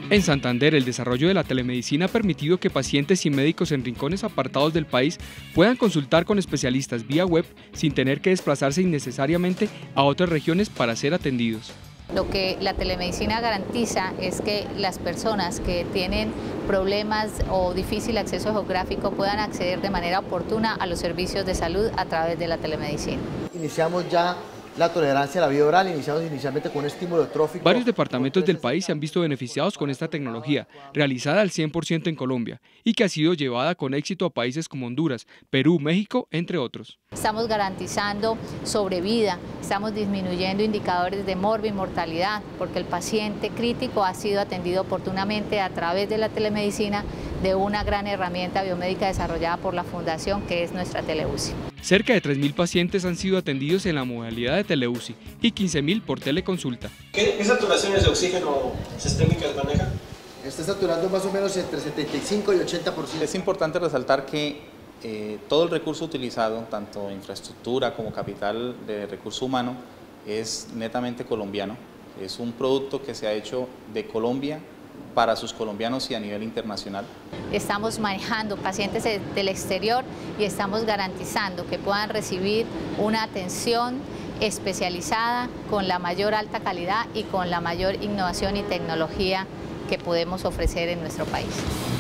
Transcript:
En Santander, el desarrollo de la telemedicina ha permitido que pacientes y médicos en rincones apartados del país puedan consultar con especialistas vía web sin tener que desplazarse innecesariamente a otras regiones para ser atendidos. Lo que la telemedicina garantiza es que las personas que tienen problemas o difícil acceso geográfico puedan acceder de manera oportuna a los servicios de salud a través de la telemedicina. Iniciamos ya la tolerancia a la vía oral, iniciamos inicialmente con un estímulo trófico. Varios departamentos del país se han visto beneficiados con esta tecnología, realizada al 100% en Colombia, y que ha sido llevada con éxito a países como Honduras, Perú, México, entre otros. Estamos garantizando sobrevida, estamos disminuyendo indicadores de morbi y mortalidad, porque el paciente crítico ha sido atendido oportunamente a través de la telemedicina de una gran herramienta biomédica desarrollada por la Fundación, que es nuestra Tele-UCI. Cerca de 3.000 pacientes han sido atendidos en la modalidad de Tele-UCI y 15.000 por teleconsulta. ¿Qué saturaciones de oxígeno sistémicas maneja? Está saturando más o menos entre 75 y 80%. Es importante resaltar que todo el recurso utilizado, tanto infraestructura como capital de recurso humano, es netamente colombiano. Es un producto que se ha hecho de Colombia para sus colombianos y a nivel internacional. Estamos manejando pacientes del exterior y estamos garantizando que puedan recibir una atención especializada con la mayor alta calidad y con la mayor innovación y tecnología que podemos ofrecer en nuestro país.